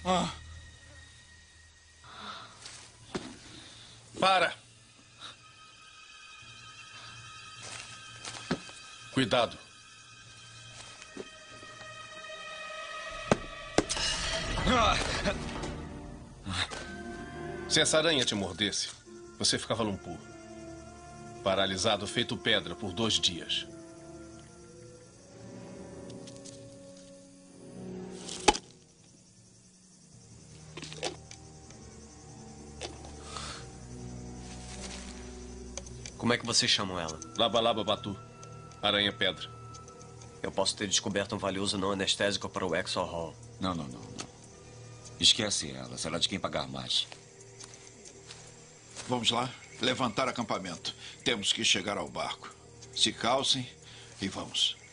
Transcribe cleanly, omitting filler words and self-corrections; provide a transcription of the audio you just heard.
Para! Cuidado. Se essa aranha te mordesse, você ficava lumpu. Paralisado, feito pedra por 2 dias. Como é que vocês chamam ela? Laba-laba Batu. Aranha pedra. Eu posso ter descoberto um valioso não anestésico para o Exor Hall. Não. Esquece ela. Será de quem pagar mais. Vamos lá. Levantar acampamento. Temos que chegar ao barco. Se calcem e vamos.